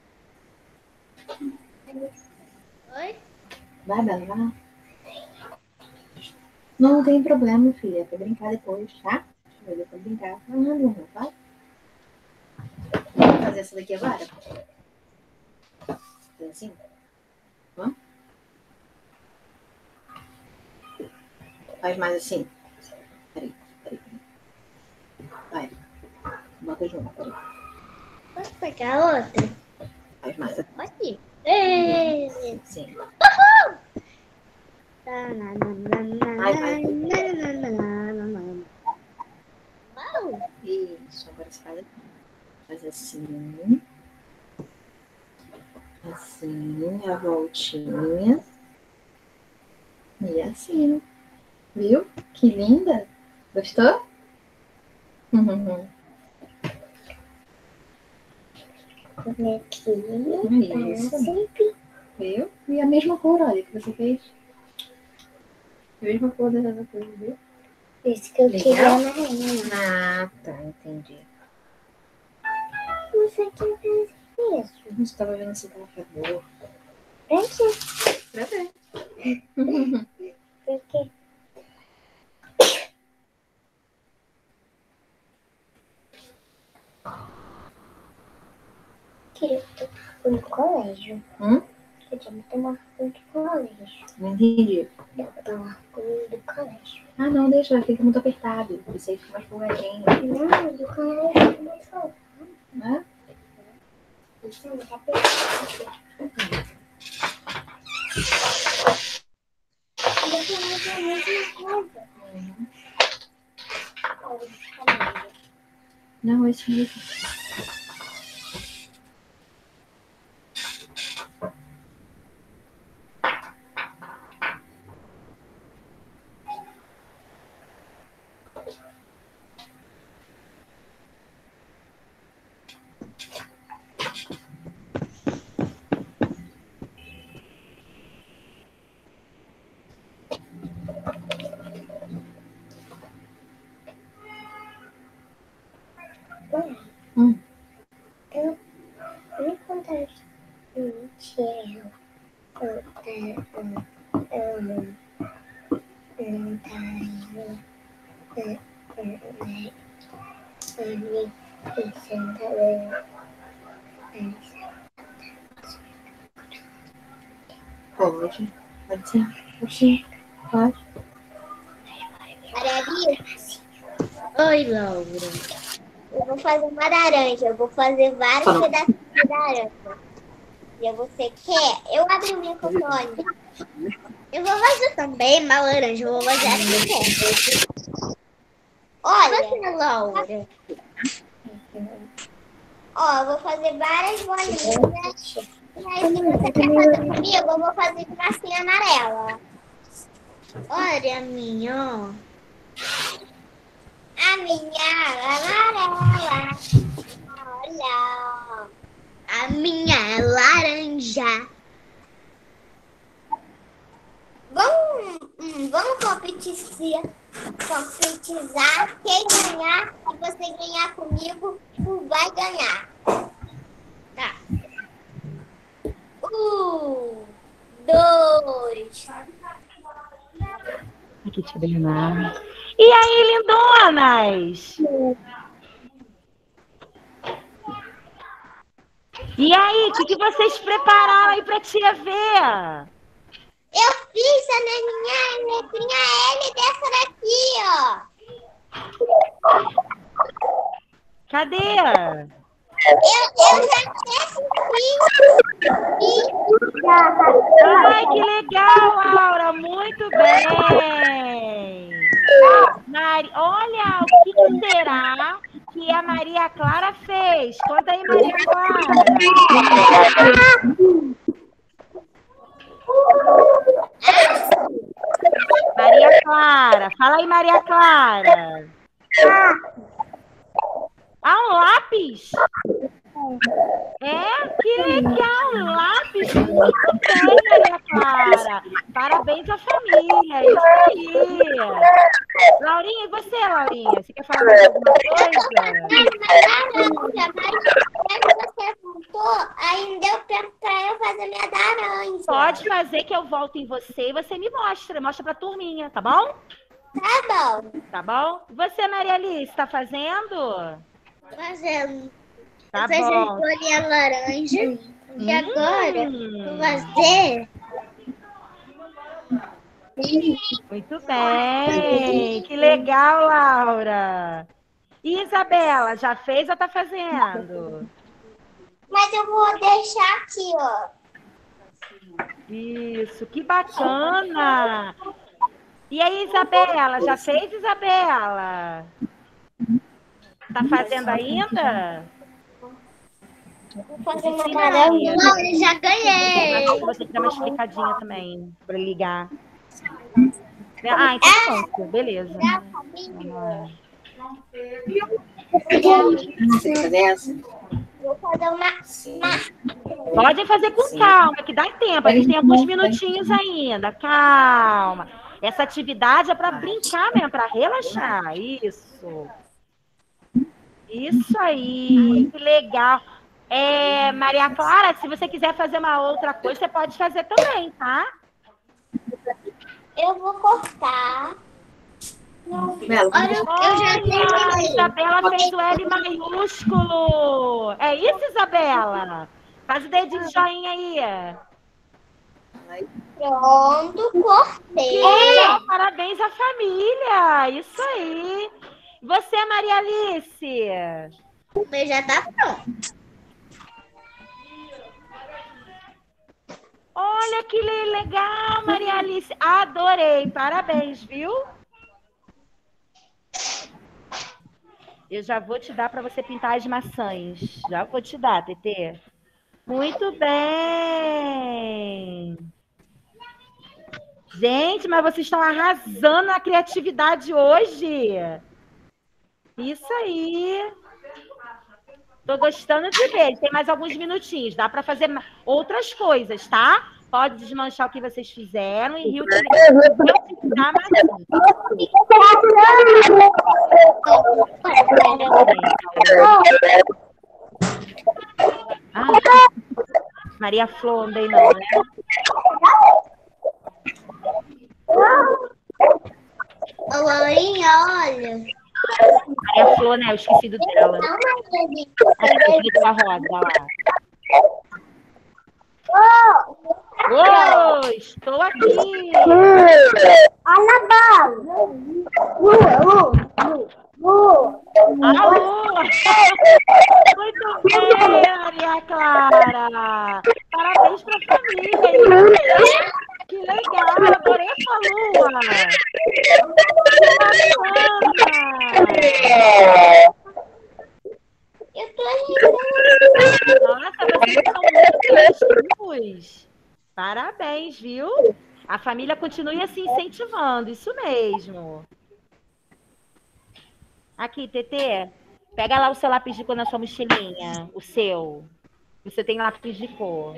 B: Oi?
C: Vai, Bela, vai lá. Não, não tem problema, filha. É pra brincar depois, tá? Vai depois brincar. Não, não, não, vai. Vamos fazer essa daqui agora? Fazer assim? Vamos? Faz mais assim. Peraí, peraí. Vai. Bota junto, peraí.
B: Posso pegar a outra?
C: Faz mais assim.
B: Pode. Ei!
C: Sim. Isso, agora você faz aqui. Faz assim. Assim, a voltinha. E assim. Viu? Que linda. Gostou? Uhum.
B: Aqui.
C: Isso. Viu? E a mesma cor, olha, que você fez. A mesma cor dessa coisa, viu?
B: Isso que eu
C: Legal.
B: queria amarelo.
C: Ah, tá, entendi.
B: Você quer fazer isso?
C: A gente tava vendo se tava a favor.
B: Pra quê?
C: Pra ver.
B: Por quê? Queria tomar no colégio.
C: Hum?
B: Eu tinha que tomar no colégio.
C: Não entendi.
B: Eu tomar no colégio.
C: Ah, não, deixa, fica muito apertado. Isso aí fica mais folgadinho.
B: Não, do colégio é muito folgado.
C: Né?
B: Isso é muito apertado. E eu também tenho a mesma coisa.
C: Uhum.
B: Olha, calma.
C: Não, esse mesmo. Hum.
B: Eu me contar mentira. Eu tenho um
C: Pode. Pode ser. Pode ser. Pode.
B: Oi, Laura. Eu vou fazer uma laranja. Eu vou fazer vários
C: Fala.
B: pedacinhos de laranja. E você quer? Eu abri o microfone. Eu vou fazer também uma laranja. Eu vou fazer assim. Olha, você, Laura. Ó, eu vou fazer várias bolinhas. E aí, se você quer fazer comigo, eu vou fazer de massinha amarela. Olha a minha, ó. A minha amarela. Olha. A minha é laranja. Vamos, hum, vamos competizar. Competizar. Quem ganhar, se você ganhar comigo, tu vai ganhar. Tá. Um, dois.
A: Aqui, deixa eu brilhar. E aí, lindonas? E E aí, o que, que vocês prepararam aí pra tia ver?
B: Eu fiz a minha letrinha L dessa daqui, ó.
A: Cadê?
B: Eu, eu já fiz.
A: Ai, que legal, Laura. Muito bem. Mari, olha, o que, que será que a Maria Clara fez? Conta aí, Maria Clara. Maria Clara. Fala aí, Maria Clara. Ah, um lápis? É? Que legal, um lápis. Muito bem, Maria Clara. Parabéns à família. Isso aí. Laurinha, e você, Laurinha? Você quer falar mais alguma coisa?
B: Mas você contou, aí deu tempo pra eu fazer minha laranja.
A: Pode fazer que eu volto em você e você me mostra. Mostra pra turminha, tá bom?
B: Tá bom.
A: Tá bom? Você, Maria Alice, tá fazendo?
B: Fazendo.
A: Tá
B: Eu fiz
A: bom.
B: a laranja. E
A: Hum.
B: agora vou fazer.
A: Muito bem. Que legal, Laura. E Isabela, já fez ou tá fazendo?
B: Mas eu vou deixar aqui, ó.
A: Isso, que bacana. E aí, Isabela, já fez, Isabela? Tá fazendo ainda?
B: Vou fazer uma
A: Ensina
B: laranja.
A: aí.
B: Não, eu já ganhei.
A: Acho que você quer uma explicadinha também, para ligar. Ah, então pronto, beleza.
C: Você quer fazer essa?
B: Vou fazer uma... uma...
A: Pode fazer com calma, que dá tempo. A gente tem alguns minutinhos ainda. Calma. Essa atividade é para brincar mesmo, para relaxar. Isso. Isso aí. Que legal. É, Maria Clara, se você quiser fazer uma outra coisa, você pode fazer também, tá?
B: Eu vou cortar.
C: Bela,
B: Olha, eu já
A: Olha, a
B: tenho.
A: Isabela fez o L maiúsculo. É isso, Isabela? Faz o dedinho de joinha aí.
B: Pronto, cortei.
A: Que legal, parabéns à família. Isso aí. Você, Maria Alice?
B: O meu já tá pronto.
A: Olha que legal, Maria Alice. Adorei. Parabéns, viu? Eu já vou te dar para você pintar as maçãs. Já vou te dar, Tetê. Muito bem. Gente, mas vocês estão arrasando na criatividade hoje. Isso aí. Tô gostando de ver. Tem mais alguns minutinhos. Dá para fazer outras coisas, tá? Pode desmanchar o que vocês fizeram e rio também. Tá, ah, Maria Flor, não, não, né?
B: Ô, Laurinha, olha.
A: Maria Flor, né? Eu esqueci do dela. Aqui, com a rosa, lá. Ô, estou aqui.
B: Olha a bola.
A: Alô! Muito bem, Maria Clara. Parabéns para a família. Que legal, adorei essa lua.
B: Eu tô
A: Nossa, vocês são muito criativos. Parabéns, viu? A família continue se incentivando, isso mesmo. Aqui, Tetê, pega lá o seu lápis de cor na sua mochilinha, o seu. Você tem lápis de cor.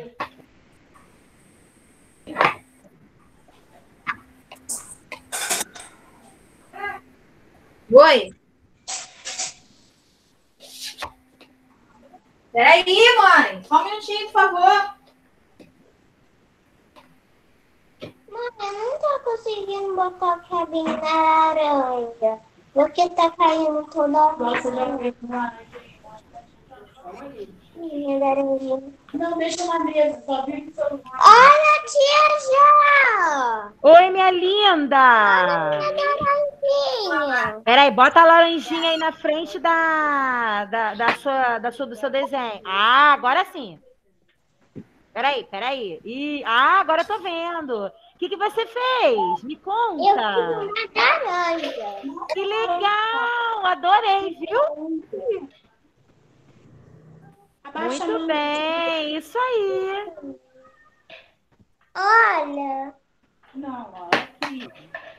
C: Oi? Peraí, mãe. Só um minutinho, por favor.
B: Mãe, eu não tô conseguindo botar o cabinho na laranja. Porque tá caindo toda vez. Não, deixa na mesa, só vi o celular. Olha, tia Já!
A: Oi, minha linda!
B: Laranjinha.
A: Peraí, bota a laranjinha aí na frente da, da, da sua, da sua, do seu desenho. Ah, agora sim. Peraí, peraí. E, ah, agora eu tô vendo. O que, que você fez? Me
B: Eu
A: conta.
B: fiz uma laranja.
A: Que legal! Adorei, viu? Muito bem, isso aí.
B: Olha.
D: Não, ó, aqui.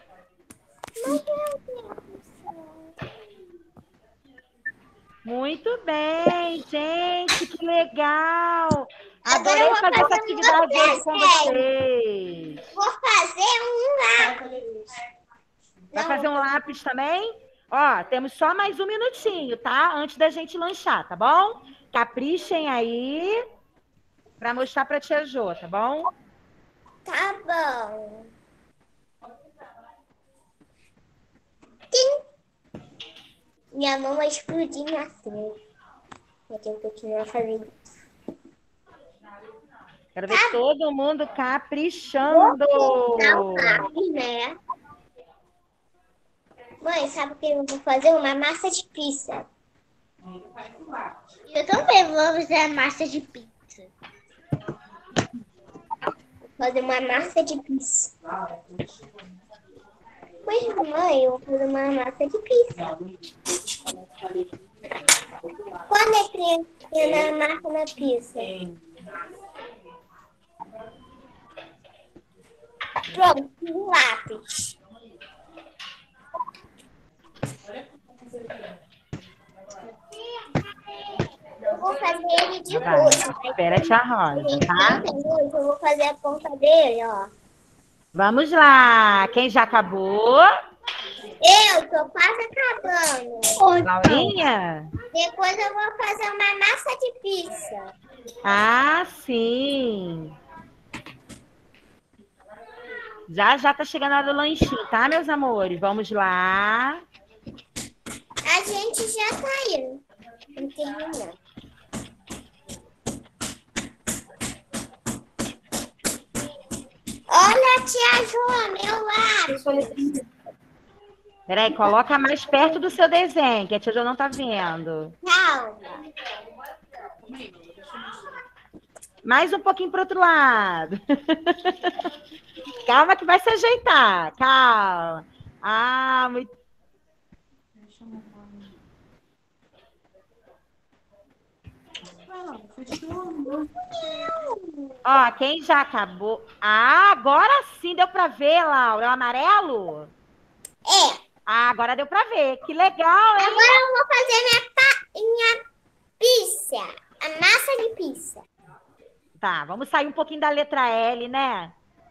A: Muito bem, gente, que legal.
B: Agora eu
A: Adorei
B: vou
A: fazer essa
B: fazer
A: atividade
B: um
A: hoje com vocês.
B: Vou fazer um lápis.
A: Vai
B: Não,
A: fazer um lápis também? Ó, temos só mais um minutinho, tá? Antes da gente lanchar, tá bom? Caprichem aí para mostrar para a tia Jô, tá bom?
B: Tá bom. Tim. Minha mão vai explodir na frente. Eu tenho que continuar fazendo.
A: Quero ver todo mundo caprichando.
B: Dá um lápis, né? Mãe, sabe o que eu vou fazer? Uma massa de pizza. Eu também vou fazer massa de pizza. Vou fazer uma massa de pizza. Pois, mãe, eu vou fazer uma massa de pizza. Quando é que tem na massa na pizza? Pronto, um lápis. Eu vou fazer ele de
A: Vai,
B: roxo.
A: espera a tia Rosa, tá?
B: Eu vou fazer a ponta dele, ó.
A: Vamos lá. Quem já acabou?
B: Eu tô quase acabando.
A: Laurinha?
B: Depois eu vou fazer uma massa de pizza.
A: Ah, sim. Já já tá chegando a hora do lanchinho, tá, meus amores? Vamos lá.
B: A gente já tá indo. Vamos terminar. Olha, tia Joa, meu lápis.
A: Peraí, coloca mais perto do seu desenho, que a tia Jo não tá vendo.
B: Calma.
A: Mais um pouquinho pro outro lado. Calma que vai se ajeitar. Calma. Ah, muito... Ó, quem já acabou... Ah, agora sim deu pra ver, Laura. É o amarelo?
B: É.
A: Ah, agora deu pra ver. Que legal, hein?
B: Agora eu vou fazer minha, pa... minha pizza. A massa de pizza.
A: Tá, vamos sair um pouquinho da letra L, né?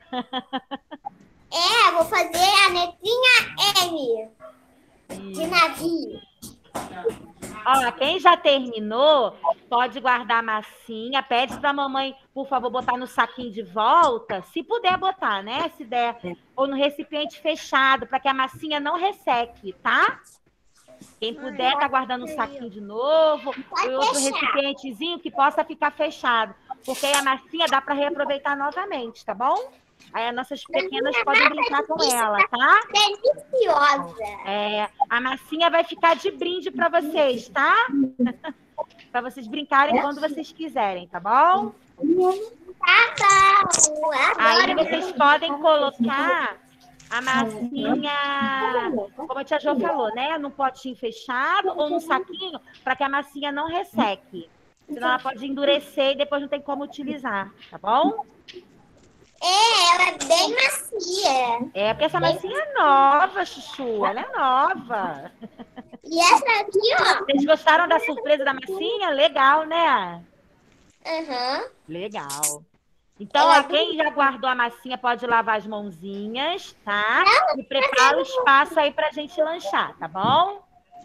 B: É, vou fazer a letrinha M. De navio.
A: Ó, quem já terminou, pode guardar a massinha. Pede pra mamãe, por favor, botar no saquinho de volta. Se puder botar, né? Se der. Ou no recipiente fechado, para que a massinha não resseque, tá? Quem puder, tá guardando um saquinho de novo. Ou outro recipientezinho que possa ficar fechado. Porque aí a massinha dá para reaproveitar novamente, tá bom? Aí as nossas pequenas podem brincar com ela, tá?
B: Deliciosa.
A: É, a massinha vai ficar de brinde para vocês, tá? Para vocês brincarem quando vocês quiserem, tá bom?
B: Tá bom.
A: Aí vocês podem colocar a massinha, como a tia Jo falou, né? Num potinho fechado ou num saquinho, para que a massinha não resseque. Senão ela pode endurecer e depois não tem como utilizar, tá bom?
B: É, ela é bem macia.
A: É, porque essa massinha é nova, Chuchu. Ela é nova.
B: E essa aqui, ó.
A: Vocês gostaram da surpresa da massinha? Legal, né?
B: Aham. Uhum.
A: Legal. Então, ó, quem já guardou a massinha pode lavar as mãozinhas, tá? E prepara o espaço aí pra gente lanchar, tá bom?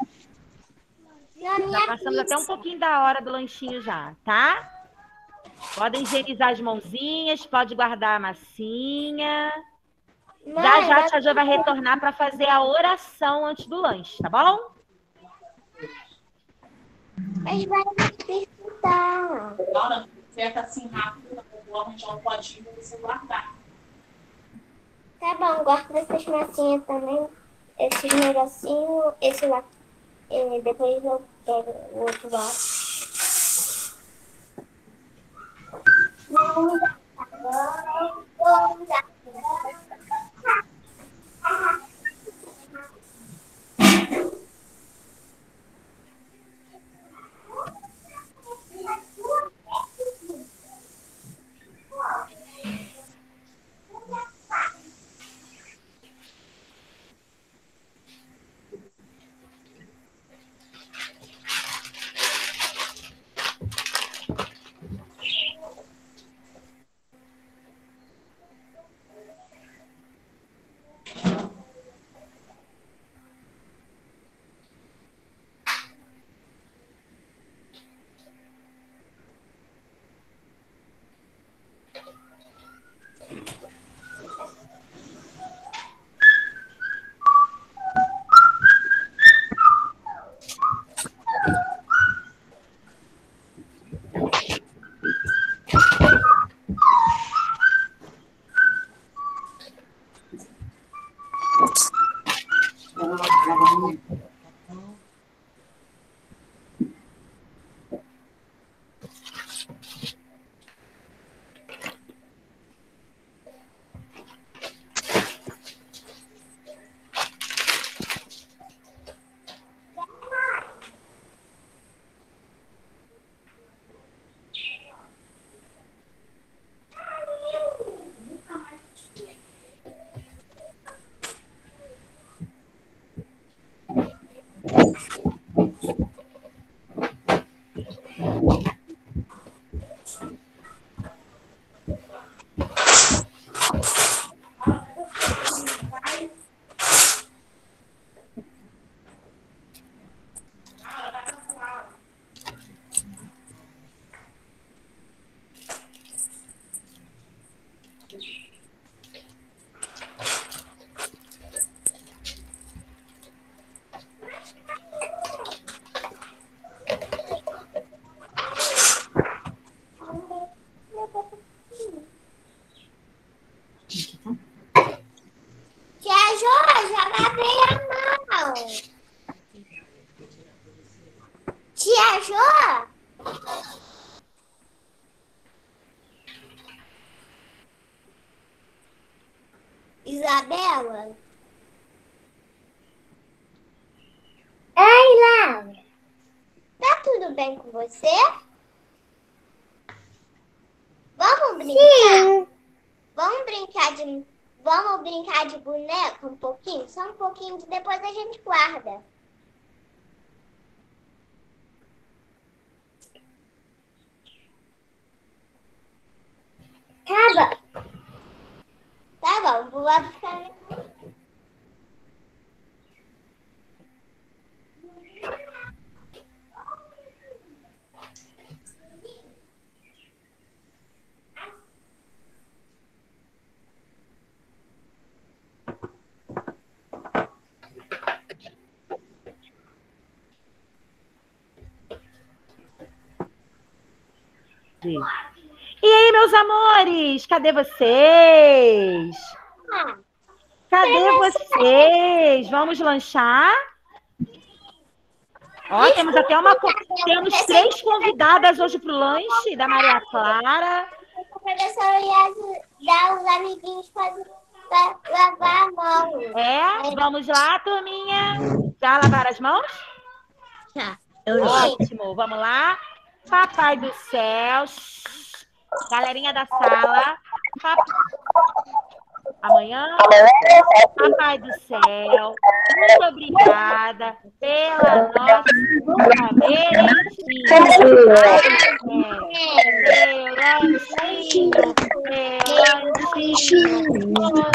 A: Já passamos até um pouquinho da hora do lanchinho já, tá? Podem higienizar as mãozinhas, pode guardar a massinha. Mãe, já já a tia Jo vai retornar para fazer a oração antes do lanche, tá bom?
B: Mas vai tá.
D: Laura, aperta assim rápido, tá? Vou arranjar um potinho pra você guardar.
B: Tá bom, guarda essas massinhas também. Esses negocinhos, esse lá. E depois eu pego o outro lá. Não dá. Não dá. Tia Jo, já lavei a mão. Tia Jo? Isabela? Ai, Laura. Tá tudo bem com você? Vamos brincar? Sim. Vamos brincar de, vamos brincar de boneca um pouquinho? Só um pouquinho, depois a gente guarda. Tá bom. Tá bom, vou lá buscar.
A: E aí, meus amores? Cadê vocês? Cadê vocês? Vamos lanchar? Ó, temos até uma... Temos três convidadas hoje para o lanche, da Maria Clara.
B: O professor ia dar os amiguinhos para lavar a mão.
A: É? Vamos lá, turminha. Já lavaram as mãos?
B: Já.
A: Ótimo, vamos lá. Papai do céu. Galerinha da sala. Pap... Amanhã. Papai do céu. Muito obrigada pela nossa merentinha. Lanchinho. Lanchinho.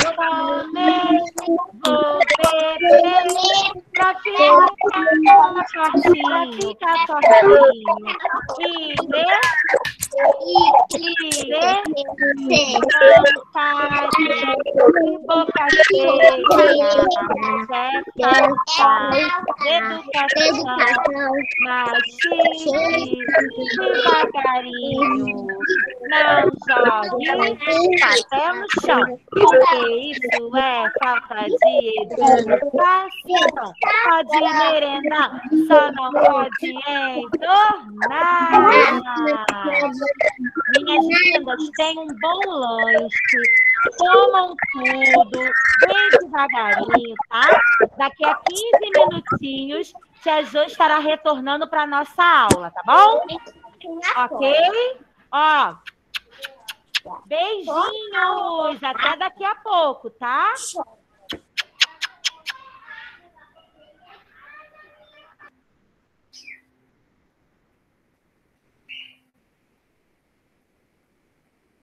A: Vou beber pra ficar fortinho. Pra ficar fortinho. E ver. E ver. Não pare. boca cheia, festa, educação, mas chique, devagarinho, não jogue papel no chão, porque isso é falta de educação. Pode merendar, só não pode entornar. Minhas lindas, tem um bom lanche, comam tudo, bem devagarinho, tá? Daqui a quinze minutinhos, Tia Jo estará retornando para a nossa aula, tá bom? Ok? Ó, beijinhos, até daqui a pouco, tá?